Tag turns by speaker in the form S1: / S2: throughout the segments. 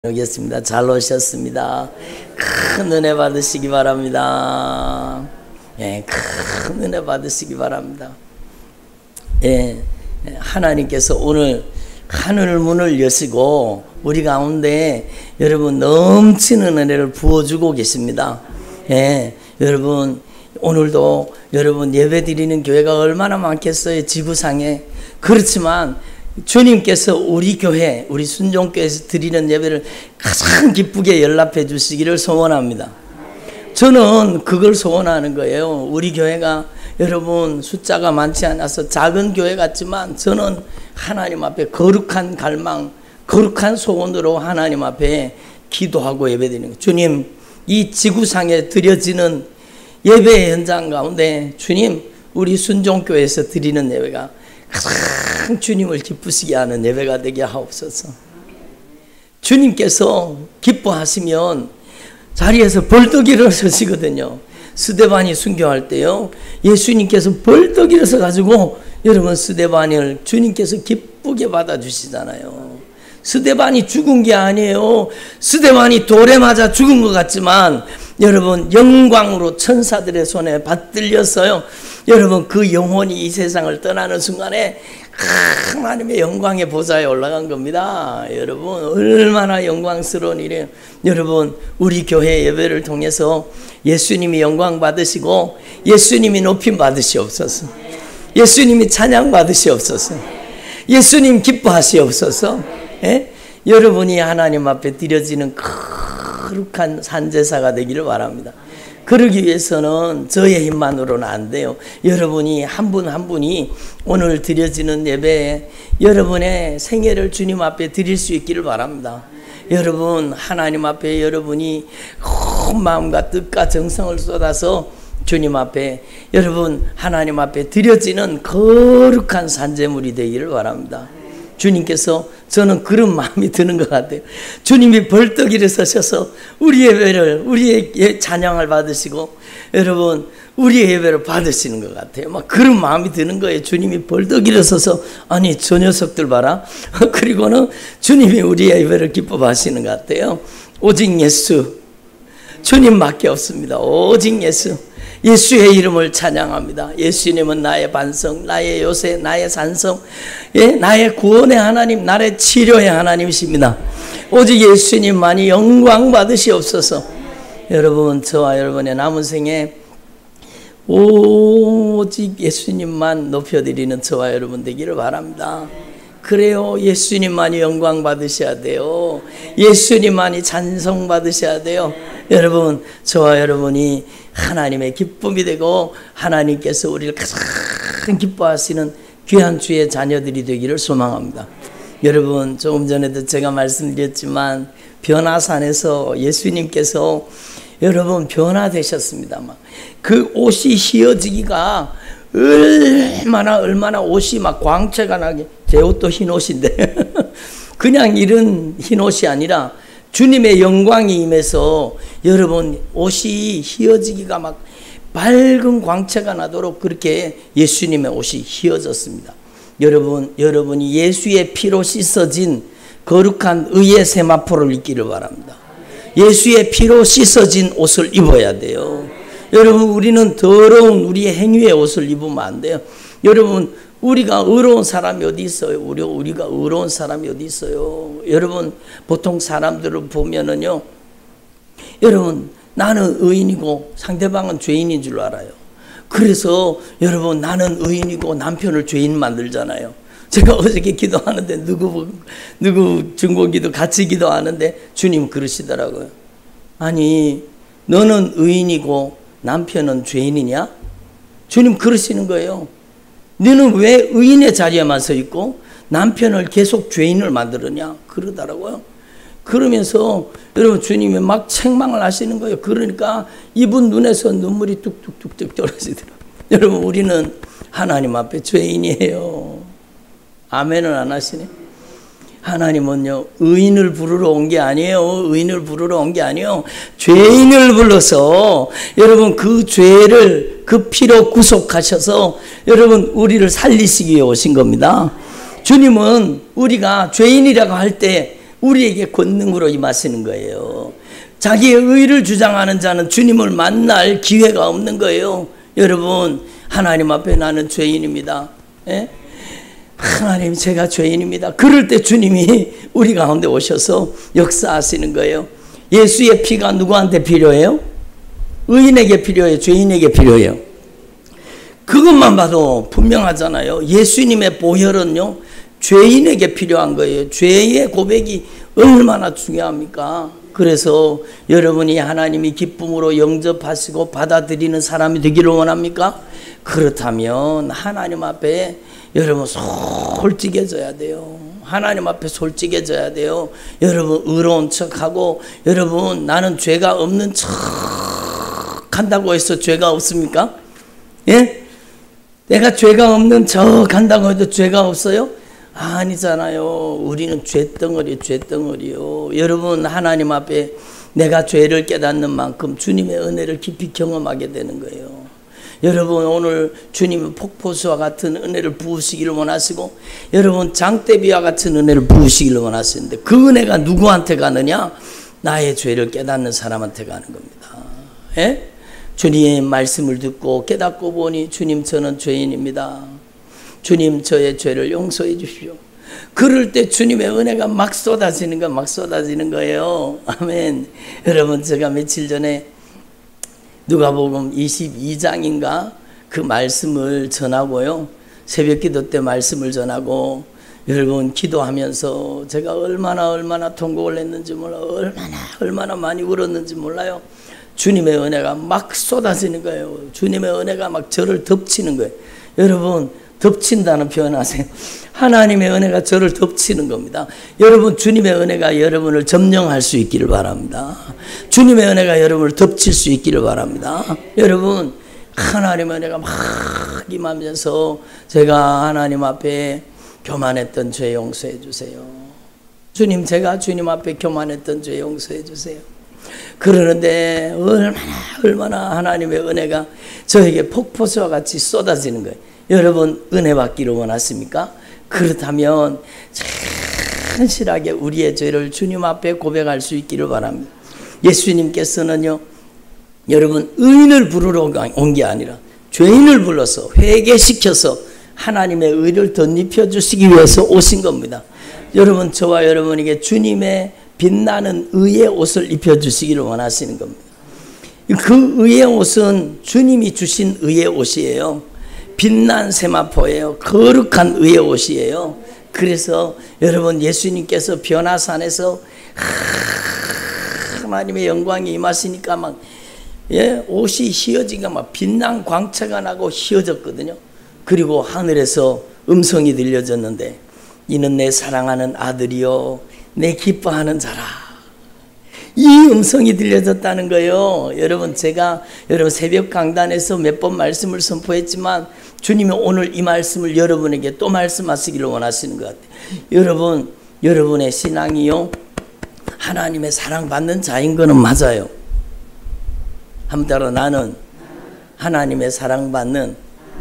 S1: 오겠습니다. 잘 오셨습니다. 큰 은혜 받으시기 바랍니다. 예, 큰 은혜 받으시기 바랍니다. 예, 하나님께서 오늘 하늘 문을 여시고 우리 가운데 여러분 넘치는 은혜를 부어주고 계십니다. 예, 여러분 오늘도 여러분 예배 드리는 교회가 얼마나 많겠어요, 지구상에. 그렇지만 주님께서 우리 교회, 우리 순종교회에서 드리는 예배를 가장 기쁘게 연락해 주시기를 소원합니다. 저는 그걸 소원하는 거예요. 우리 교회가 여러분 숫자가 많지 않아서 작은 교회 같지만 저는 하나님 앞에 거룩한 갈망, 거룩한 소원으로 하나님 앞에 기도하고 예배드리는 거예요. 주님, 이 지구상에 드려지는 예배 현장 가운데 주님, 우리 순종교회에서 드리는 예배가 가장 주님을 기쁘시게 하는 예배가 되게 하옵소서. 주님께서 기뻐하시면 자리에서 벌떡 일어서시거든요. 스데반이 순교할 때요, 예수님께서 벌떡 일어서 가지고 여러분 스데반을 주님께서 기쁘게 받아주시잖아요. 스데반이 죽은 게 아니에요. 스데반이 돌에 맞아 죽은 것 같지만 여러분 영광으로 천사들의 손에 받들렸어요. 여러분 그 영혼이 이 세상을 떠나는 순간에 하나님의 영광의 보좌에 올라간 겁니다. 여러분 얼마나 영광스러운 일이에요. 여러분 우리 교회 예배를 통해서 예수님이 영광 받으시고 예수님이 높임 받으시옵소서. 예수님이 찬양 받으시옵소서. 예수님 기뻐하시옵소서. 예? 여러분이 하나님 앞에 드려지는 거룩한 산제사가 되기를 바랍니다. 그러기 위해서는 저의 힘만으로는 안 돼요. 여러분이 한 분 한 분이 오늘 드려지는 예배에 여러분의 생애를 주님 앞에 드릴 수 있기를 바랍니다. 여러분 하나님 앞에 여러분이 온 마음과 뜻과 정성을 쏟아서 주님 앞에 여러분 하나님 앞에 드려지는 거룩한 산제물이 되기를 바랍니다. 주님께서 저는 그런 마음이 드는 것 같아요. 주님이 벌떡 일어서셔서 우리의 예배를, 우리의 찬양을 받으시고 여러분 우리의 예배를 받으시는 것 같아요. 막 그런 마음이 드는 거예요. 주님이 벌떡 일어서서 아니 저 녀석들 봐라. 그리고는 주님이 우리의 예배를 기뻐하시는 것 같아요. 오직 예수, 주님밖에 없습니다. 오직 예수. 예수의 이름을 찬양합니다. 예수님은 나의 반성, 나의 요새, 나의 산성, 예, 나의 구원의 하나님, 나의 치료의 하나님이십니다. 오직 예수님만이 영광 받으시옵소서. 여러분 저와 여러분의 남은 생에 오직 예수님만 높여드리는 저와 여러분 되기를 바랍니다. 그래요. 예수님만이 영광 받으셔야 돼요. 예수님만이 찬송 받으셔야 돼요. 여러분 저와 여러분이 하나님의 기쁨이 되고 하나님께서 우리를 가장 기뻐하시는 귀한 주의 자녀들이 되기를 소망합니다. 여러분 조금 전에도 제가 말씀드렸지만 변화산에서 예수님께서 여러분 변화되셨습니다. 그 옷이 휘어지기가 얼마나 옷이 막 광채가 나게, 제 옷도 흰 옷인데 그냥 이런 흰 옷이 아니라 주님의 영광이 임해서 여러분 옷이 휘어지기가 막 밝은 광채가 나도록 그렇게 예수님의 옷이 휘어졌습니다. 여러분이 예수의 피로 씻어진 거룩한 의의 세마포를 입기를 바랍니다. 예수의 피로 씻어진 옷을 입어야 돼요. 여러분 우리는 더러운 우리의 행위의 옷을 입으면 안 돼요. 여러분 우리가 의로운 사람이 어디 있어요? 우리가 의로운 사람이 어디 있어요? 여러분 보통 사람들을 보면은요, 여러분 나는 의인이고 상대방은 죄인인 줄 알아요. 그래서 여러분 나는 의인이고 남편을 죄인 만들잖아요. 제가 어저께 기도하는데 누구 중보기도 같이 기도하는데 주님 그러시더라고요. 아니 너는 의인이고 남편은 죄인이냐? 주님 그러시는 거예요. 너는 왜 의인의 자리에만 서 있고 남편을 계속 죄인을 만들었냐? 그러더라고요. 그러면서 여러분 주님이 막 책망을 하시는 거예요. 그러니까 이분 눈에서 눈물이 뚝뚝뚝뚝 떨어지더라고요. 여러분 우리는 하나님 앞에 죄인이에요. 아멘을 안 하시네. 하나님은요 의인을 부르러 온 게 아니에요. 의인을 부르러 온 게 아니에요. 죄인을 불러서 여러분 그 죄를 그 피로 구속하셔서 여러분 우리를 살리시기 위해 오신 겁니다. 주님은 우리가 죄인이라고 할 때 우리에게 권능으로 임하시는 거예요. 자기의 의를 주장하는 자는 주님을 만날 기회가 없는 거예요. 여러분, 하나님 앞에 나는 죄인입니다. 예? 하나님, 제가 죄인입니다. 그럴 때 주님이 우리 가운데 오셔서 역사하시는 거예요. 예수의 피가 누구한테 필요해요? 의인에게 필요해요? 죄인에게 필요해요? 그것만 봐도 분명하잖아요. 예수님의 보혈은요, 죄인에게 필요한 거예요. 죄의 고백이 얼마나 중요합니까? 그래서 여러분이 하나님이 기쁨으로 영접하시고 받아들이는 사람이 되기를 원합니까? 그렇다면 하나님 앞에 여러분 솔직해져야 돼요. 하나님 앞에 솔직해져야 돼요. 여러분 의로운 척하고, 여러분 나는 죄가 없는 척 한다고 해서 죄가 없습니까? 예? 내가 죄가 없는 척 한다고 해도 죄가 없어요? 아니잖아요. 우리는 죄덩어리요. 여러분, 하나님 앞에 내가 죄를 깨닫는 만큼 주님의 은혜를 깊이 경험하게 되는 거예요. 여러분, 오늘 주님은 폭포수와 같은 은혜를 부으시기를 원하시고, 여러분 장대비와 같은 은혜를 부으시기를 원하시는데, 그 은혜가 누구한테 가느냐? 나의 죄를 깨닫는 사람한테 가는 겁니다. 예? 주님의 말씀을 듣고 깨닫고 보니, 주님 저는 죄인입니다. 주님 저의 죄를 용서해 주십시오. 그럴 때 주님의 은혜가 막 쏟아지는 거예요. 아멘. 여러분, 제가 며칠 전에 누가복음 22장인가 그 말씀을 전하고요, 새벽기도 때 말씀을 전하고, 여러분 기도하면서 제가 얼마나 통곡을 했는지 몰라요. 얼마나 많이 울었는지 몰라요. 주님의 은혜가 막 쏟아지는 거예요. 주님의 은혜가 막 저를 덮치는 거예요. 여러분, 덮친다는 표현 하세요. 하나님의 은혜가 저를 덮치는 겁니다. 여러분, 주님의 은혜가 여러분을 점령할 수 있기를 바랍니다. 주님의 은혜가 여러분을 덮칠 수 있기를 바랍니다. 여러분, 하나님의 은혜가 막 임하면서 제가 하나님 앞에 교만했던 죄 용서해 주세요. 주님, 제가 주님 앞에 교만했던 죄 용서해 주세요. 그러는데 얼마나 하나님의 은혜가 저에게 폭포수와 같이 쏟아지는 거예요. 여러분, 은혜 받기를 원하십니까? 그렇다면 진실하게 우리의 죄를 주님 앞에 고백할 수 있기를 바랍니다. 예수님께서는요, 여러분 의인을 부르러 온 게 아니라 죄인을 불러서 회개시켜서 하나님의 의를 덧입혀 주시기 위해서 오신 겁니다. 여러분, 저와 여러분에게 주님의 빛나는 의의 옷을 입혀주시기를 원하시는 겁니다. 그 의의 옷은 주님이 주신 의의 옷이에요. 빛난 세마포예요. 거룩한 의의 옷이에요. 그래서 여러분, 예수님께서 변화산에서 하나님의 영광이 임하시니까 막 옷이 휘어지니까 막 빛난 광채가 나고 휘어졌거든요. 그리고 하늘에서 음성이 들려졌는데, 이는 내 사랑하는 아들이요 내 기뻐하는 자라. 이 음성이 들려졌다는 거예요. 여러분, 제가 여러분 새벽 강단에서 몇 번 말씀을 선포했지만, 주님이 오늘 이 말씀을 여러분에게 또 말씀하시기를 원하시는 것 같아요. 여러분의 신앙이요, 하나님의 사랑받는 자인 거는 맞아요. 한번 따라, 나는 하나님의 사랑받는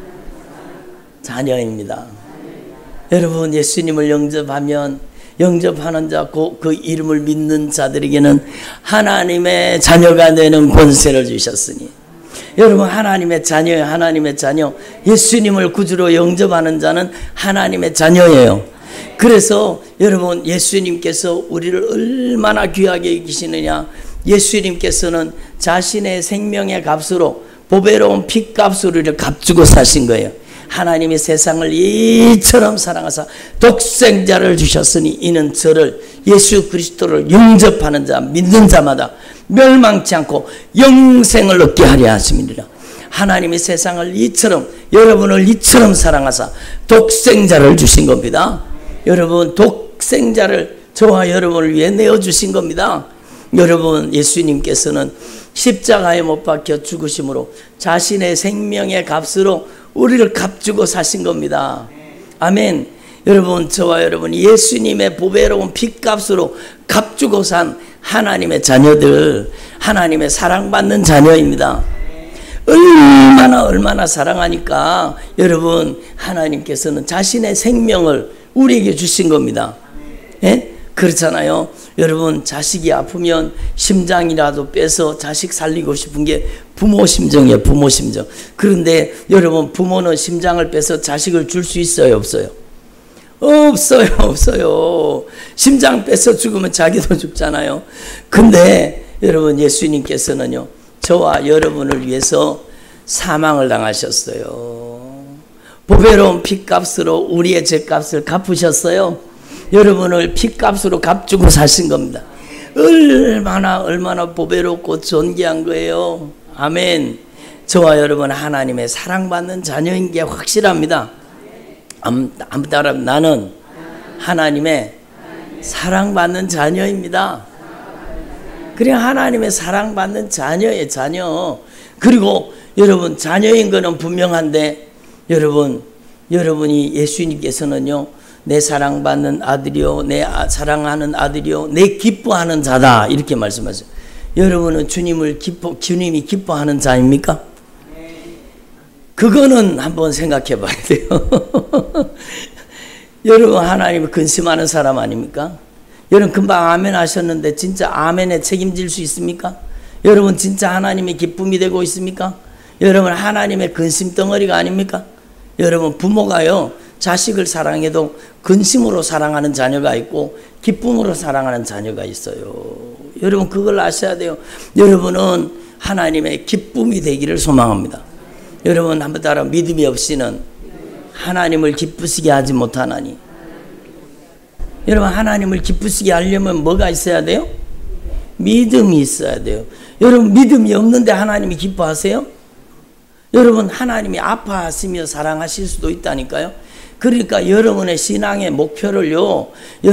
S1: 자녀입니다. 여러분, 예수님을 영접하는 자, 그 이름을 믿는 자들에게는 하나님의 자녀가 되는 권세를 주셨으니, 여러분 하나님의 자녀예요. 하나님의 자녀. 예수님을 구주로 영접하는 자는 하나님의 자녀예요. 그래서 여러분, 예수님께서 우리를 얼마나 귀하게 여기시느냐. 예수님께서는 자신의 생명의 값으로, 보배로운 핏값으로 우리를 값주고 사신 거예요. 하나님이 세상을 이처럼 사랑하사 독생자를 주셨으니, 이는 저를, 예수 그리스도를 영접하는 자, 믿는 자마다 멸망치 않고 영생을 얻게 하려 하심이니라. 하나님이 세상을 이처럼, 여러분을 이처럼 사랑하사 독생자를 주신 겁니다. 여러분, 독생자를 저와 여러분을 위해 내어주신 겁니다. 여러분, 예수님께서는 십자가에 못 박혀 죽으심으로 자신의 생명의 값으로 우리를 값주고 사신 겁니다. 아멘. 여러분, 저와 여러분이 예수님의 보배로운 핏값으로 값주고 산 하나님의 자녀들, 하나님의 사랑받는 자녀입니다. 얼마나 사랑하니까 여러분, 하나님께서는 자신의 생명을 우리에게 주신 겁니다. 예? 그렇잖아요. 여러분, 자식이 아프면 심장이라도 빼서 자식 살리고 싶은 게 부모 심정이에요. 부모 심정. 그런데 여러분, 부모는 심장을 빼서 자식을 줄 수 있어요? 없어요? 없어요. 없어요. 심장 빼서 죽으면 자기도 죽잖아요. 근데 여러분, 예수님께서는요, 저와 여러분을 위해서 사망을 당하셨어요. 보배로운 피값으로 우리의 죄값을 갚으셨어요. 여러분을 피값으로 값주고 사신 겁니다. 얼마나 보배롭고 존귀한 거예요. 아멘. 저와 여러분 하나님의 사랑받는 자녀인 게 확실합니다. 아무 따라 나는 하나님의 사랑받는 자녀입니다. 그래, 하나님의 사랑받는 자녀예요. 자녀. 그리고 여러분, 자녀인 거는 분명한데 여러분이 예수님께서는요, 내 사랑받는 아들이요, 내 사랑하는 아들이요, 내 기뻐하는 자다, 이렇게 말씀하세요. 여러분은 주님이 기뻐하는 자입니까? 그거는 한번 생각해 봐야 돼요. 여러분, 하나님을 근심하는 사람 아닙니까? 여러분, 금방 아멘 하셨는데 진짜 아멘에 책임질 수 있습니까? 여러분, 진짜 하나님의 기쁨이 되고 있습니까? 여러분, 하나님의 근심 덩어리가 아닙니까? 여러분, 부모가요, 자식을 사랑해도 근심으로 사랑하는 자녀가 있고 기쁨으로 사랑하는 자녀가 있어요. 여러분, 그걸 아셔야 돼요. 여러분은 하나님의 기쁨이 되기를 소망합니다. 여러분, 한번 따라, 믿음이 없이는 하나님을 기쁘시게 하지 못하나니. 여러분, 하나님을 기쁘시게 하려면 뭐가 있어야 돼요? 믿음이 있어야 돼요. 여러분, 믿음이 없는데 하나님이 기뻐하세요? 여러분, 하나님이 아파하시며 사랑하실 수도 있다니까요. 그러니까 여러분의 신앙의 목표를요,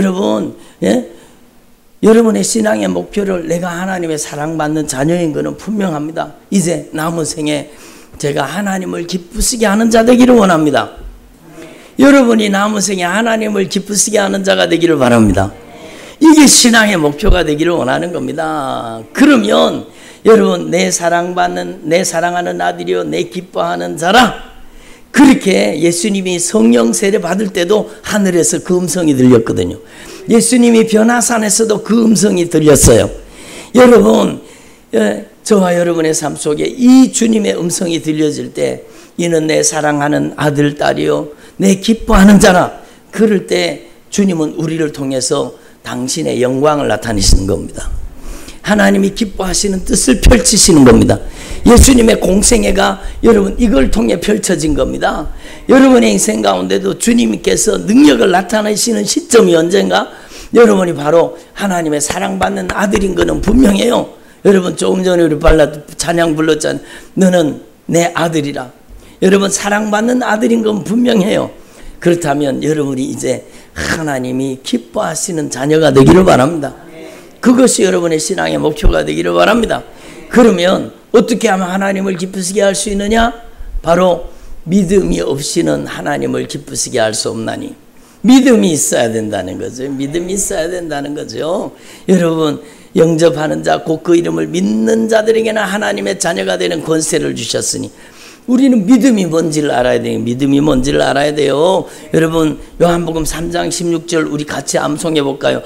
S1: 여러분의 신앙의 목표를 내가 하나님의 사랑받는 자녀인 것은 분명합니다. 이제 남은 생에 제가 하나님을 기쁘시게 하는 자 되기를 원합니다. 여러분이 남은 생에 하나님을 기쁘시게 하는 자가 되기를 바랍니다. 이게 신앙의 목표가 되기를 원하는 겁니다. 그러면 여러분, 내 사랑하는 아들이요, 내 기뻐하는 자라. 그렇게 예수님이 성령 세례 받을 때도 하늘에서 그 음성이 들렸거든요. 예수님이 변화산에서도 그 음성이 들렸어요. 여러분, 저와 여러분의 삶 속에 이 주님의 음성이 들려질 때, 이는 내 사랑하는 아들, 딸이요, 내 기뻐하는 자라. 그럴 때 주님은 우리를 통해서 당신의 영광을 나타내시는 겁니다. 하나님이 기뻐하시는 뜻을 펼치시는 겁니다. 예수님의 공생애가 여러분 이걸 통해 펼쳐진 겁니다. 여러분의 인생 가운데도 주님께서 능력을 나타내시는 시점이 언젠가? 여러분이 바로 하나님의 사랑받는 아들인 것은 분명해요. 여러분, 조금 전에 우리 찬양 불렀잖아요. 너는 내 아들이라. 여러분, 사랑받는 아들인 건 분명해요. 그렇다면 여러분이 이제 하나님이 기뻐하시는 자녀가 되기를 바랍니다. 그것이 여러분의 신앙의 목표가 되기를 바랍니다. 그러면 어떻게 하면 하나님을 기쁘시게 할 수 있느냐? 바로 믿음이 없이는 하나님을 기쁘시게 할 수 없나니. 믿음이 있어야 된다는 거죠. 믿음이 있어야 된다는 거죠. 여러분, 영접하는 자, 곧 그 이름을 믿는 자들에게는 하나님의 자녀가 되는 권세를 주셨으니, 우리는 믿음이 뭔지를 알아야 돼요. 믿음이 뭔지를 알아야 돼요. 여러분, 요한복음 3장 16절 우리 같이 암송해 볼까요?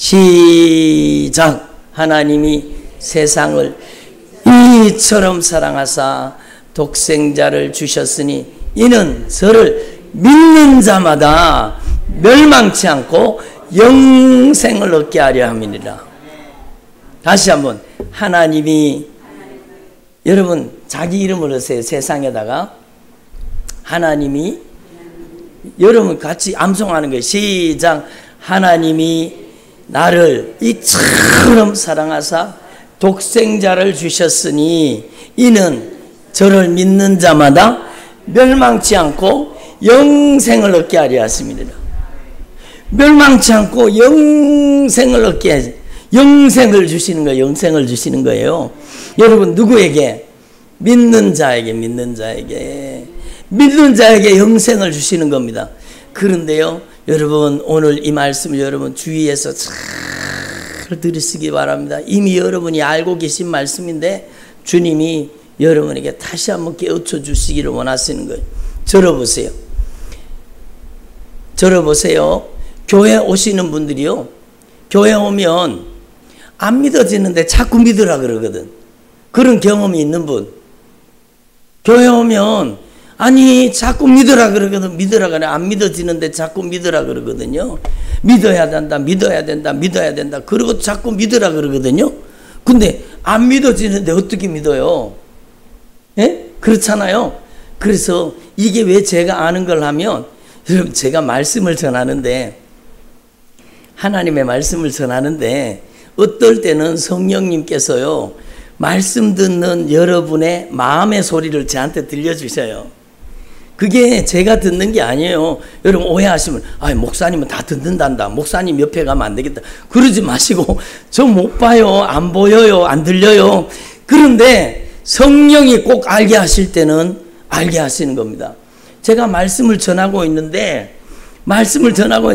S1: 시작. 하나님이 세상을 이처럼 사랑하사 독생자를 주셨으니 이는 저를 믿는 자마다 멸망치 않고 영생을 얻게 하려 함이니라. 다시 한번, 하나님이, 여러분 자기 이름을 넣으세요. 세상에다가 하나님이, 여러분 같이 암송하는 거예요. 시작. 하나님이 나를 이처럼 사랑하사 독생자를 주셨으니 이는 저를 믿는 자마다 멸망치 않고 영생을 얻게 하려 하심이니라. 멸망치 않고 영생을 얻게 하시, 영생을 주시는 거예요. 영생을 주시는 거예요. 여러분, 누구에게? 믿는 자에게, 믿는 자에게 영생을 주시는 겁니다. 그런데요, 여러분, 오늘 이 말씀을 여러분 주위에서 잘 들으시기 바랍니다. 이미 여러분이 알고 계신 말씀인데 주님이 여러분에게 다시 한번 깨우쳐 주시기를 원하시는 거예요. 들어보세요. 교회 오시는 분들이요, 교회 오면 안 믿어지는데 자꾸 믿으라 그러거든. 그런 경험이 있는 분. 교회 오면 아니 자꾸 믿으라 그러거든. 믿으라 그래. 안 믿어지는데 자꾸 믿으라 그러거든요. 믿어야 된다. 믿어야 된다. 믿어야 된다. 그리고 자꾸 믿으라 그러거든요. 근데 안 믿어지는데 어떻게 믿어요? 예? 그렇잖아요. 그래서 이게 왜 제가 아는 걸 하면, 여러분 제가 말씀을 전하는데, 하나님의 말씀을 전하는데 어떨 때는 성령님께서요 말씀 듣는 여러분의 마음의 소리를 저한테 들려주셔요. 그게 제가 듣는 게 아니에요. 여러분 오해하시면 목사님은 다 듣는단다. 목사님 옆에 가면 안 되겠다. 그러지 마시고, 저 못 봐요. 안 보여요. 안 들려요. 그런데 성령이 꼭 알게 하실 때는 알게 하시는 겁니다. 제가 말씀을 전하고 있는데 말씀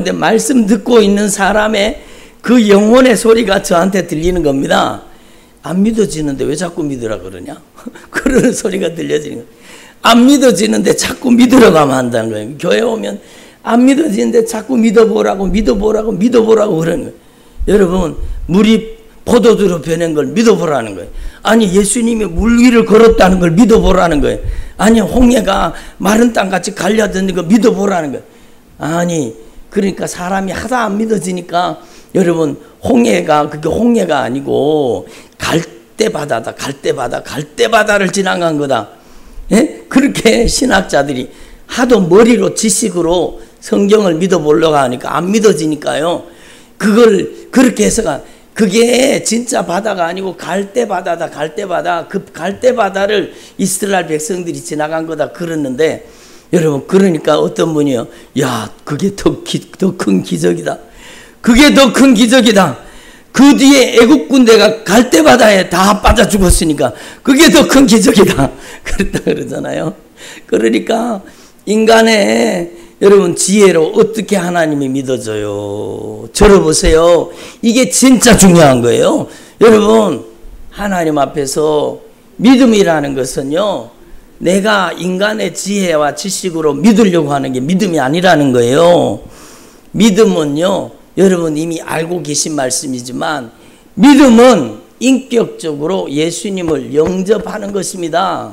S1: 듣고 있는 사람의 그 영혼의 소리가 저한테 들리는 겁니다. 안 믿어지는데 왜 자꾸 믿으라 그러냐? 그런 소리가 들려지는 거예요. 안 믿어지는데 자꾸 믿으러 가면 한다는 거예요. 교회 오면 안 믿어지는데 자꾸 믿어보라고 그러는 거예요. 여러분, 물이 포도주로 변한 걸 믿어보라는 거예요. 아니, 예수님이 물 위를 걸었다는 걸 믿어보라는 거예요. 아니, 홍해가 마른 땅같이 갈려드는 걸 믿어보라는 거예요. 아니, 그러니까 사람이 하다 안 믿어지니까, 여러분, 그게 홍해가 아니고 갈대바다다. 갈대바다를 지나간 거다. 예? 그렇게 신학자들이 하도 머리로 지식으로 성경을 믿어보려고 하니까 안 믿어지니까요. 그걸 그렇게 해서가, 그게 진짜 바다가 아니고 갈대바다다. 그 갈대바다를 이스라엘 백성들이 지나간 거다 그랬는데, 여러분, 그러니까 어떤 분이요, 야, 그게 더 큰 기적이다. 그게 더 큰 기적이다. 그 뒤에 애국 군대가 갈대바다에 다 빠져 죽었으니까 그게 더 큰 기적이다. 그랬다 그러잖아요. 그러니까 인간의, 여러분, 지혜로 어떻게 하나님이 믿어져요? 들어보세요. 이게 진짜 중요한 거예요. 여러분, 하나님 앞에서 믿음이라는 것은요, 내가 인간의 지혜와 지식으로 믿으려고 하는 게 믿음이 아니라는 거예요. 믿음은요, 여러분 이미 알고 계신 말씀이지만, 믿음은 인격적으로 예수님을 영접하는 것입니다.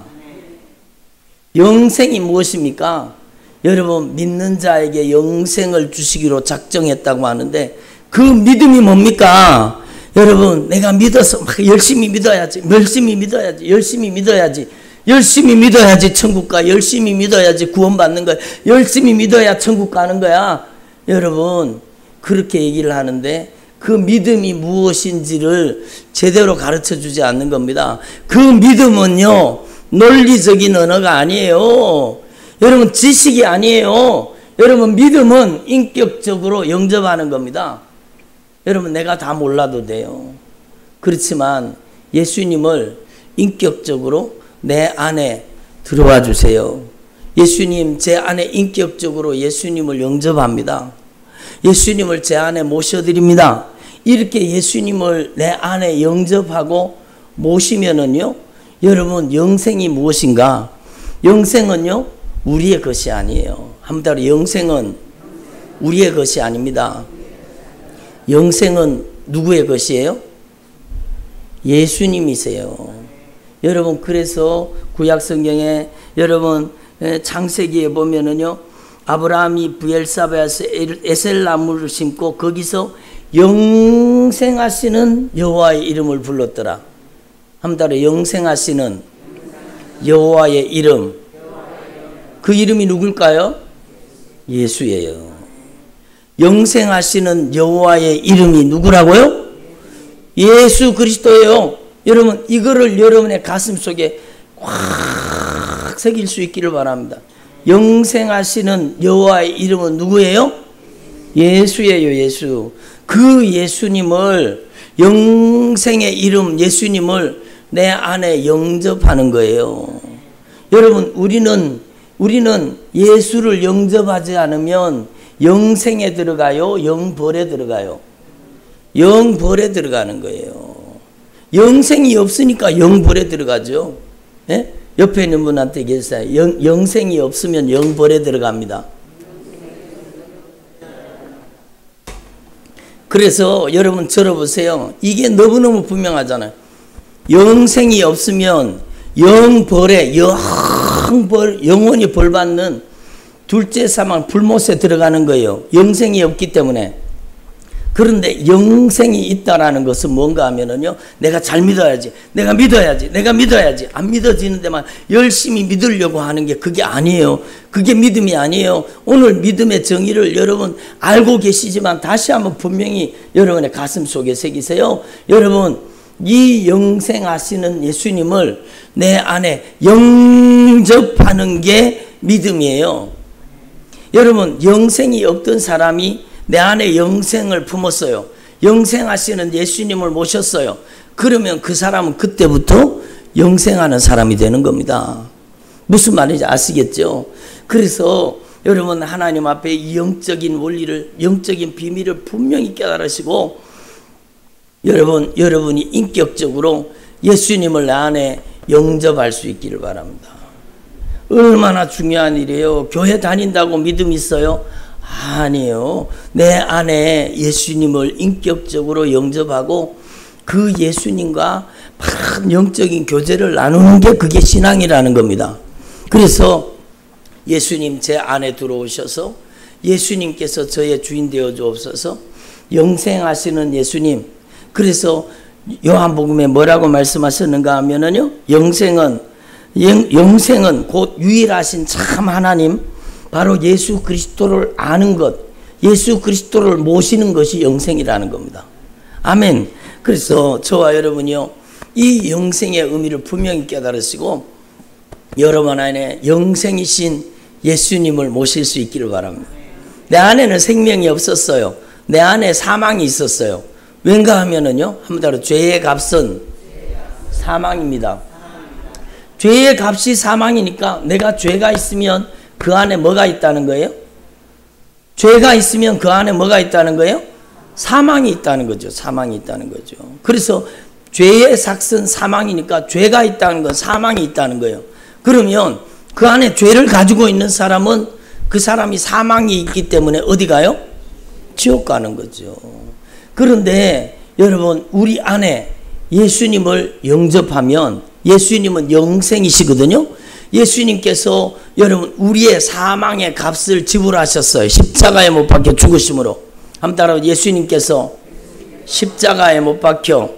S1: 영생이 무엇입니까? 여러분, 믿는 자에게 영생을 주시기로 작정했다고 하는데, 그 믿음이 뭡니까? 여러분, 내가 믿어서 막 열심히 믿어야지 천국 가, 열심히 믿어야지 구원받는 거야, 열심히 믿어야 천국 가는 거야. 여러분, 그렇게 얘기를 하는데 그 믿음이 무엇인지를 제대로 가르쳐 주지 않는 겁니다. 그 믿음은요, 논리적인 언어가 아니에요. 여러분, 지식이 아니에요. 여러분, 믿음은 인격적으로 영접하는 겁니다. 여러분, 내가 다 몰라도 돼요. 그렇지만 예수님을 인격적으로 내 안에 들어와 주세요. 예수님, 제 안에 인격적으로 예수님을 영접합니다. 예수님을 제 안에 모셔드립니다. 이렇게 예수님을 내 안에 영접하고 모시면은요, 여러분, 영생이 무엇인가? 영생은요, 우리의 것이 아니에요. 한번 따라, 영생은 우리의 것이 아닙니다. 영생은 누구의 것이에요? 예수님이세요. 여러분, 그래서 구약 성경에, 여러분, 창세기에 보면은요, 아브라함이 브엘사바에서 에셀나무를 심고 거기서 영생하시는 여호와의 이름을 불렀더라. 한번 따라, 영생하시는 여호와의 이름. 그 이름이 누굴까요? 예수예요. 영생하시는 여호와의 이름이 누구라고요? 예수 그리스도예요. 여러분, 이거를 여러분의 가슴 속에 확 새길 수 있기를 바랍니다. 영생하시는 여호와의 이름은 누구예요? 예수예요. 예수. 그 예수님을, 영생의 이름 예수님을 내 안에 영접하는 거예요. 여러분, 우리는 예수를 영접하지 않으면 영생에 들어가요? 영벌에 들어가요? 영벌에 들어가는 거예요. 영생이 없으니까 영벌에 들어가죠. 예? 옆에 있는 분한테 얘기했어요. 영생이 없으면 영벌에 들어갑니다. 그래서 여러분 들어보세요. 이게 너무너무 분명하잖아요. 영생이 없으면 영벌에 영원히 벌받는 둘째 사망 불못에 들어가는 거예요. 영생이 없기 때문에. 그런데 영생이 있다라는 것은 뭔가 하면은요, 내가 잘 믿어야지, 내가 믿어야지 안 믿어지는 데만 열심히 믿으려고 하는 게 그게 아니에요. 그게 믿음이 아니에요. 오늘 믿음의 정의를 여러분 알고 계시지만 다시 한번 분명히 여러분의 가슴 속에 새기세요. 여러분, 이 영생하시는 예수님을 내 안에 영접하는 게 믿음이에요. 여러분, 영생이 없던 사람이 내 안에 영생을 품었어요. 영생하시는 예수님을 모셨어요. 그러면 그 사람은 그때부터 영생하는 사람이 되는 겁니다. 무슨 말인지 아시겠죠? 그래서 여러분, 하나님 앞에 이 영적인 원리를, 영적인 비밀을 분명히 깨달으시고 여러분이 인격적으로 예수님을 내 안에 영접할 수 있기를 바랍니다. 얼마나 중요한 일이에요. 교회 다닌다고 믿음 있어요? 아니에요. 내 안에 예수님을 인격적으로 영접하고 그 예수님과 영적인 교제를 나누는 게 그게 신앙이라는 겁니다. 그래서 예수님 제 안에 들어오셔서 예수님께서 저의 주인 되어 주옵소서. 영생하시는 예수님. 그래서 요한복음에 뭐라고 말씀하셨는가 하면은요, 영생은 곧 유일하신 참 하나님, 바로 예수 그리스도를 아는 것, 예수 그리스도를 모시는 것이 영생이라는 겁니다. 아멘. 그래서 저와 여러분이요, 이 영생의 의미를 분명히 깨달으시고 여러분 안에 영생이신 예수님을 모실 수 있기를 바랍니다. 내 안에는 생명이 없었어요. 내 안에 사망이 있었어요. 왠가 하면은요, 한번 따라, 죄의 값은 사망입니다. 죄의 값이 사망이니까 내가 죄가 있으면 그 안에 뭐가 있다는 거예요? 죄가 있으면 그 안에 뭐가 있다는 거예요? 사망이 있다는 거죠. 사망이 있다는 거죠. 그래서 죄의 삭은 사망이니까 죄가 있다는 건 사망이 있다는 거예요. 그러면 그 안에 죄를 가지고 있는 사람은 그 사람이 사망이 있기 때문에 어디 가요? 지옥 가는 거죠. 그런데 여러분, 우리 안에 예수님을 영접하면 예수님은 영생이시거든요. 예수님께서 여러분 우리의 사망의 값을 지불하셨어요. 십자가에 못 박혀 죽으심으로. 한번 따라, 예수님께서 십자가에 못 박혀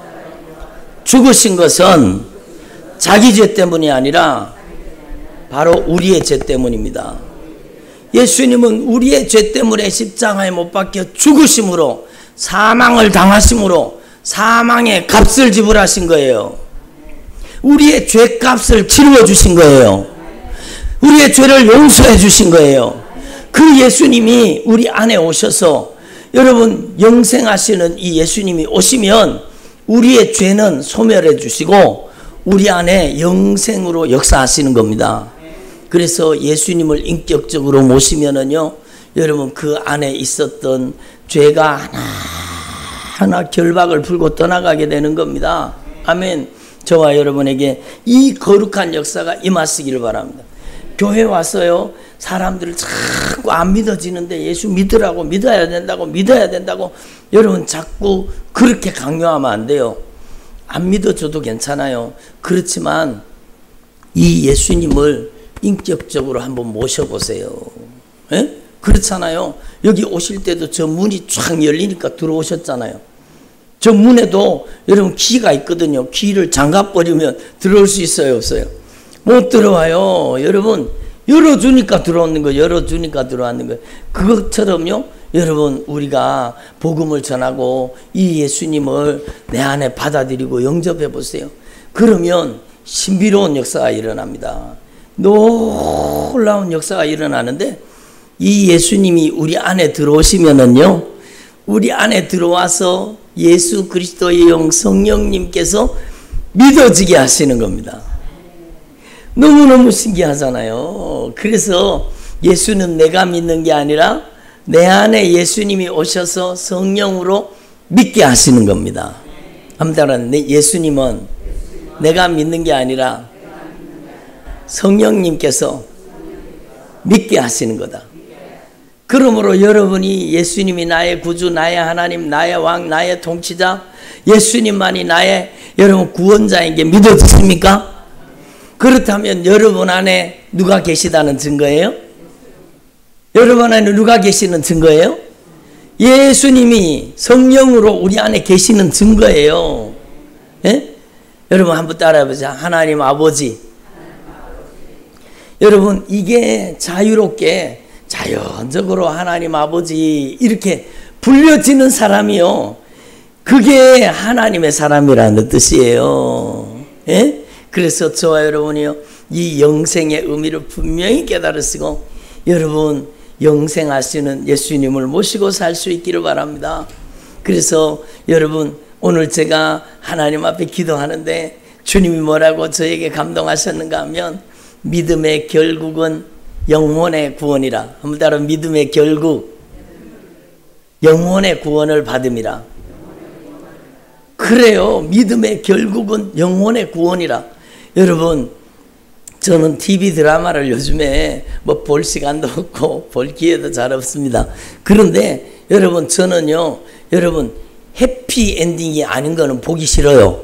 S1: 죽으신 것은 자기 죄 때문이 아니라 바로 우리의 죄 때문입니다. 예수님은 우리의 죄 때문에 십자가에 못 박혀 죽으심으로, 사망을 당하심으로 사망의 값을 지불하신 거예요. 우리의 죄값을 치루어 주신 거예요. 우리의 죄를 용서해 주신 거예요. 그 예수님이 우리 안에 오셔서, 여러분, 영생하시는 이 예수님이 오시면 우리의 죄는 소멸해 주시고 우리 안에 영생으로 역사하시는 겁니다. 그래서 예수님을 인격적으로 모시면은요, 여러분, 그 안에 있었던 죄가 하나하나 결박을 풀고 떠나가게 되는 겁니다. 아멘. 저와 여러분에게 이 거룩한 역사가 임하시기를 바랍니다. 교회 와서요, 사람들을 자꾸 안 믿어지는데 예수 믿으라고, 믿어야 된다고 여러분 자꾸 그렇게 강요하면 안 돼요. 안 믿어줘도 괜찮아요. 그렇지만 이 예수님을 인격적으로 한번 모셔보세요. 에? 그렇잖아요. 여기 오실 때도 저 문이 쫙 열리니까 들어오셨잖아요. 저 문에도 여러분 키가 있거든요. 키를 잠가버리면 들어올 수 있어요, 없어요? 못 들어와요. 여러분, 열어주니까 들어오는 거예요. 열어주니까 들어왔는 거예요. 그것처럼요, 여러분, 우리가 복음을 전하고 이 예수님을 내 안에 받아들이고 영접해 보세요. 그러면 신비로운 역사가 일어납니다. 놀라운 역사가 일어나는데, 이 예수님이 우리 안에 들어오시면은요, 우리 안에 들어와서 예수 그리스도의 영 성령님께서 믿어지게 하시는 겁니다. 너무너무 신기하잖아요. 그래서 예수는 내가 믿는 게 아니라 내 안에 예수님이 오셔서 성령으로 믿게 하시는 겁니다. 아무튼 예수님은 내가 믿는 게 아니라 성령님께서 믿게 하시는 거다. 그러므로 여러분이 예수님이 나의 구주, 나의 하나님, 나의 왕, 나의 통치자, 예수님만이 나의 여러분 구원자인 게 믿어지십니까? 그렇다면 여러분 안에 누가 계시다는 증거예요? 여러분 안에 누가 계시는 증거예요? 예수님이 성령으로 우리 안에 계시는 증거예요. 예? 여러분 한번 따라해보자. 하나님 아버지. 여러분 이게 자유롭게 자연적으로 하나님 아버지 이렇게 불려지는 사람이요, 그게 하나님의 사람이라는 뜻이에요. 예? 그래서 저와 여러분이요, 이 영생의 의미를 분명히 깨달으시고 여러분 영생하시는 예수님을 모시고 살 수 있기를 바랍니다. 그래서 여러분 오늘 제가 하나님 앞에 기도하는데 주님이 뭐라고 저에게 감동하셨는가 하면, 믿음의 결국은 영혼의 구원이라. 한번 따라, 믿음의 결국 영혼의 구원을 받음이라. 그래요. 믿음의 결국은 영혼의 구원이라. 여러분 저는 TV 드라마를 요즘에 뭐 볼 시간도 없고 볼 기회도 잘 없습니다. 그런데 여러분 저는요, 여러분 해피 엔딩이 아닌 거는 보기 싫어요.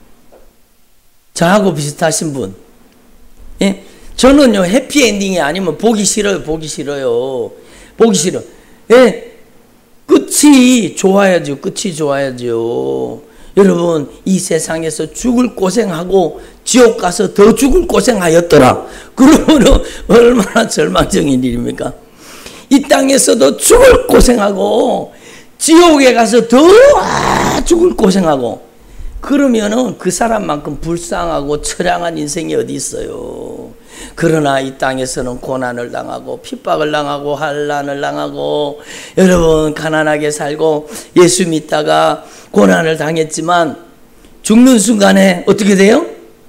S1: 저하고 비슷하신 분, 예? 저는요 해피 엔딩이 아니면 보기 싫어요. 보기 싫어요. 보기 싫어. 예? 끝이 좋아야죠. 끝이 좋아야죠. 여러분 이 세상에서 죽을 고생하고 지옥 가서 더 죽을 고생하였더라. 그러면 얼마나 절망적인 일입니까? 이 땅에서도 죽을 고생하고 지옥에 가서 더 죽을 고생하고, 그러면은 그 사람만큼 불쌍하고 처량한 인생이 어디 있어요. 그러나 이 땅에서는 고난을 당하고 핍박을 당하고 환난을 당하고 여러분 가난하게 살고 예수 믿다가 고난을 당했지만 죽는 순간에 어떻게 돼요?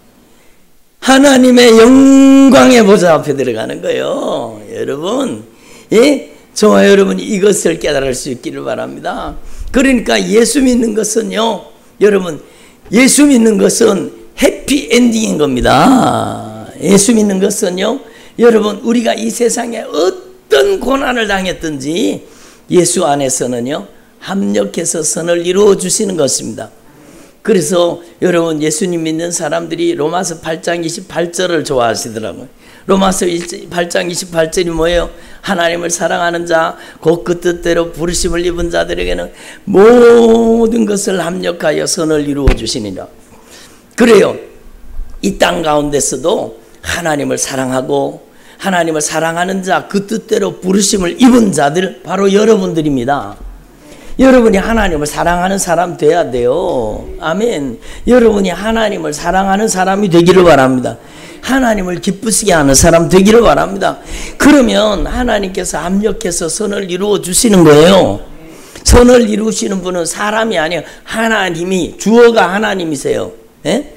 S1: 하나님의 영광의 보좌 앞에 들어가는 거예요. 여러분, 예? 저와 여러분이 이것을 깨달을 수 있기를 바랍니다. 그러니까 예수 믿는 것은요, 여러분 예수 믿는 것은 해피 엔딩인 겁니다. 예수 믿는 것은요, 여러분 우리가 이 세상에 어떤 고난을 당했든지 예수 안에서는요 합력해서 선을 이루어 주시는 것입니다. 그래서 여러분 예수님 믿는 사람들이 로마서 8장 28절을 좋아하시더라고요. 로마서 8장 28절이 뭐예요? 하나님을 사랑하는 자, 곧 그 뜻대로 부르심을 입은 자들에게는 모든 것을 합력하여 선을 이루어 주시니라. 그래요. 이 땅 가운데서도 하나님을 사랑하고 하나님을 사랑하는 자, 그 뜻대로 부르심을 입은 자들, 바로 여러분들입니다. 여러분이 하나님을 사랑하는 사람 돼야 돼요. 아멘. 여러분이 하나님을 사랑하는 사람이 되기를 바랍니다. 하나님을 기쁘시게 하는 사람 되기를 바랍니다. 그러면 하나님께서 합력해서 선을 이루어 주시는 거예요. 선을 이루시는 분은 사람이 아니에요. 하나님이, 주어가 하나님이세요. 예?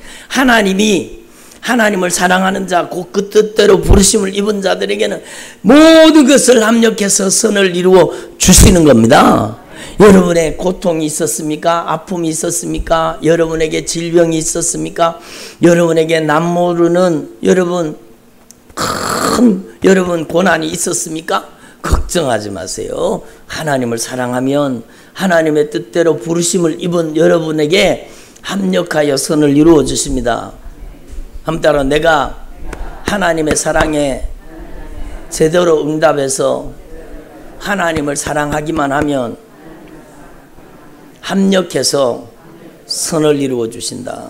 S1: 하나님을 사랑하는 자, 곧 그 뜻대로 부르심을 입은 자들에게는 모든 것을 합력해서 선을 이루어 주시는 겁니다. 여러분의 고통이 있었습니까? 아픔이 있었습니까? 여러분에게 질병이 있었습니까? 여러분에게 남모르는 여러분 고난이 있었습니까? 걱정하지 마세요. 하나님을 사랑하면 하나님의 뜻대로 부르심을 입은 여러분에게 합력하여 선을 이루어 주십니다. 한번 따라, 내가 하나님의 사랑에 제대로 응답해서 하나님을 사랑하기만 하면 합력해서 선을 이루어 주신다.